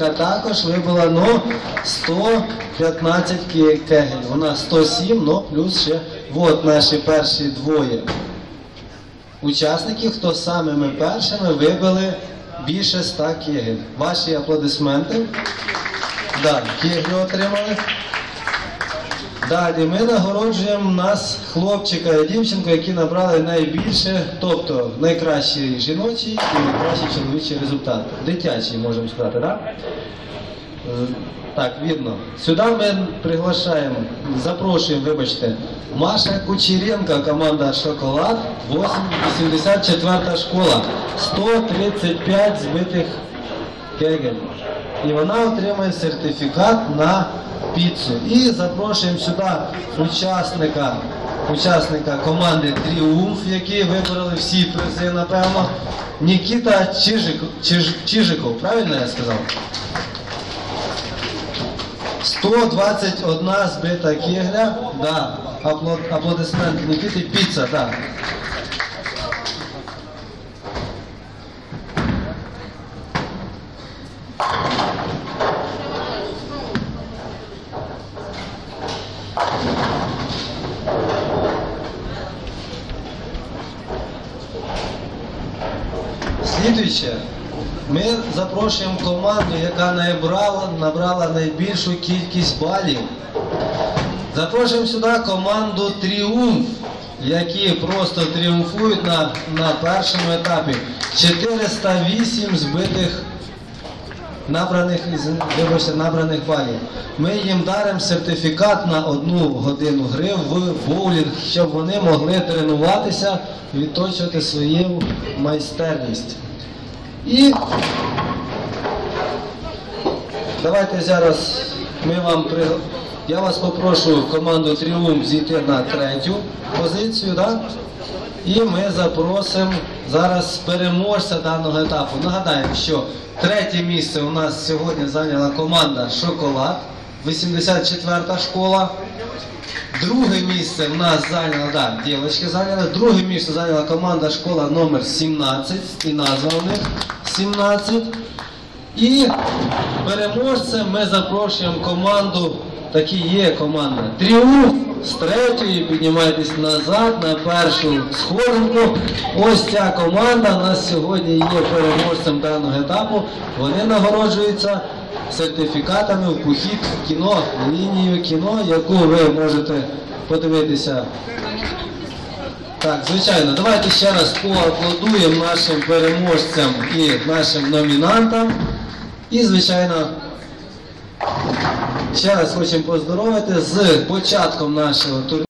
яка також вибила 115 кегель. Вона 107, плюс ще наші перші двоє учасників, хто самими першими вибили більше 100 кегель. Ваші аплодисменти. Да, кегелі отримали. Далі ми нагороджуємо нас хлопчика і дівчинку, які набрали найбільше, тобто найкращий жіночий і найкращий чоловічий результат. Дитячий, можемо сказати, так? Так, видно. Сюди ми приглашаємо, запрошуємо, вибачте, Маша Кучеренко, команда «Шоколад», 84 школа, 135 збитих кегель. І вона отримає сертифікат на піцу. І запрошуємо сюди учасника команди «Тріумф», які вибрали всі призи, напевно, Нікіта Чижиков, правильно я сказав? 121 збита кегля, да, аплодисменти Нікіти, піца, да. Слідуюче, ми запрошуємо команду, яка набрала найбільшу кількість балів. Запрошуємо сюди команду «Тріумф», які просто тріумфують на першому етапі. 408 збитих набраних балів. Ми їм даримо сертифікат на 1 годину гри в боулінг, щоб вони могли тренуватися, відточувати свою майстерність. І давайте зараз я вас попрошу команду «Тріумф» зійти на 3-ю позицію, да? І ми запросимо зараз переможця даного етапу. Нагадаємо, що 3-є місце у нас сьогодні зайняла команда «Шоколад», 84 школа. 2-е місце в нас зайняла, дівчатки зайняли. 2-е місце зайняла команда «Школа номер 17», і назва у них 17. І переможцем ми запрошуємо команду, такі є команда «Тріумф», з 3-ї піднімайтесь назад на першу сходинку. Ось ця команда у нас сьогодні є переможцем даного етапу. Вони нагороджуються сертифікатами в похід в кіно, лінію кіно, яку ви можете подивитися. Так, звичайно, давайте ще раз поаплодуємо нашим переможцям і нашим номінантам. І, звичайно, ще раз хочемо поздоровити з початком нашого турніру.